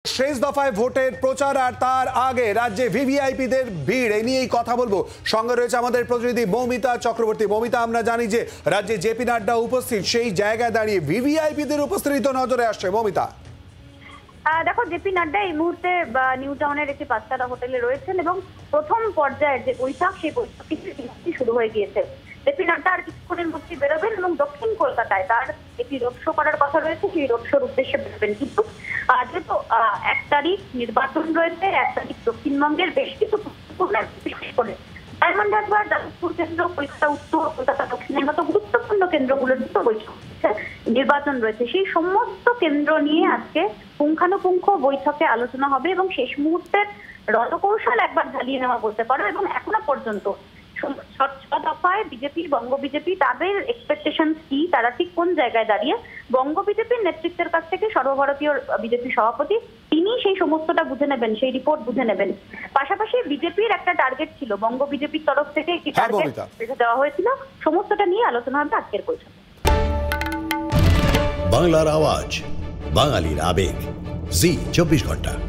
শেষ দফায় ভোটের প্রচার আর তার আগে রাজ্যে ভিভিআইপিদের ভিড় এ নিয়েই কথা বলবো। সঙ্গে রয়েছে আমাদের প্রতিনিধি মৌমিতা চক্রবর্তী। মৌমিতা, আমরা জানি যে রাজ্যে জেপি নাড্ডা উপস্থিত, সেই জায়গায় দাঁড়িয়ে ভিভিআইপিদের উপস্থিতি তো নজরে আসছে। মৌমিতা, দেখো, জেপি নাড্ডা এই মুহূর্তে নিউ টাউনের একটি পাঁচতারা হোটেলে রয়েছেন এবং প্রথম পর্যায়ের যে বৈঠক, সেই বৈঠকটি শুরু হয়ে গিয়েছে। জেপি নাড্ডা আর কিছুক্ষণের মধ্যে বেরোবেন এবং দক্ষিণ কলকাতায় তার একটি রোড শো করার কথা রয়েছে, সেই রোড শোর উদ্দেশ্যে বেরোবেন। কিন্তু যেহেতু 1 তারিখ নির্বাচন রয়েছে, 1 তারিখ দক্ষিণবঙ্গের বেশ কিছু বিশেষ করে ডায়মন্ড হারবার, যাদবপুর কেন্দ্র, কলকাতা উত্তর, কলকাতা দক্ষিণের মতো গুরুত্বপূর্ণ কেন্দ্রগুলোর দুটো বৈঠক নির্বাচন রয়েছে। সেই সমস্ত কেন্দ্র নিয়ে আজকে পুঙ্খানুপুঙ্খ বৈঠকে আলোচনা হবে এবং শেষ মুহূর্তের রণকৌশল একবার ঝালিয়ে নেওয়া বলতে পারো। এবং এখনো পর্যন্ত দফায় বিজেপি, বঙ্গ বিজেপি, তাদের এক্সপেকটেশন কি, তারা ঠিক কোন জায়গায় দাঁড়িয়ে। বঙ্গ বিজেপির নেতৃত্বের কাছ থেকে সর্বভারতীয় বিজেপি সভাপতি তিনি সেই সমস্তটা বুঝে নেবেন, সেই রিপোর্ট বুঝে নেবেন। পাশাপাশি বিজেপির একটা টার্গেট ছিল, বঙ্গ বিজেপির তরফ থেকে একটি টার্গেট বেঁধে দেওয়া হয়েছিল, সমস্তটা নিয়ে আলোচনা হবে আজকের বৈঠকে। বাংলার আওয়াজ, বাঙালির আবেগ, জি 24 ঘন্টা।